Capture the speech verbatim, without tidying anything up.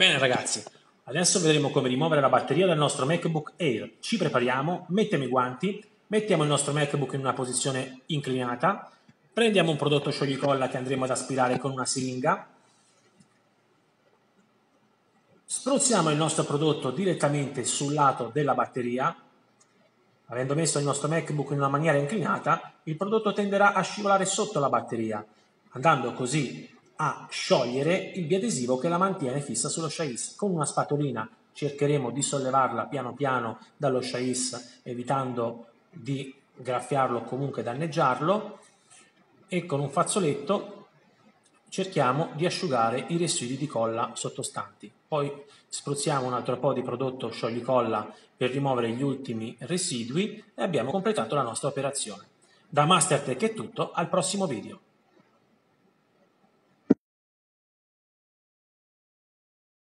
Bene ragazzi, adesso vedremo come rimuovere la batteria del nostro MacBook Air. Ci prepariamo, mettiamo i guanti, mettiamo il nostro MacBook in una posizione inclinata, prendiamo un prodotto scioglicolla che andremo ad aspirare con una siringa, spruzziamo il nostro prodotto direttamente sul lato della batteria. Avendo messo il nostro MacBook in una maniera inclinata, il prodotto tenderà a scivolare sotto la batteria, andando così a sciogliere il biadesivo che la mantiene fissa sullo chassis. Con una spatolina cercheremo di sollevarla piano piano dallo chassis, evitando di graffiarlo o comunque danneggiarlo, e con un fazzoletto cerchiamo di asciugare i residui di colla sottostanti. Poi spruzziamo un altro po' di prodotto scioglicolla per rimuovere gli ultimi residui e abbiamo completato la nostra operazione. Da Mastertech è tutto, al prossimo video.